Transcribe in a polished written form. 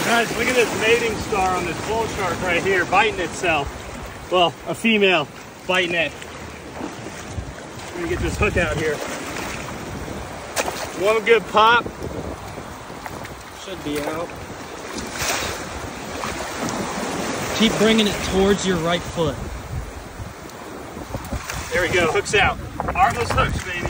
Guys, look at this mating scar on this bull shark right here, biting itself. Well, a female biting it. I'm gonna get this hook out here. One good pop. Should be out. Keep bringing it towards your right foot. There we go, hook's out. Marvelous hooks, baby.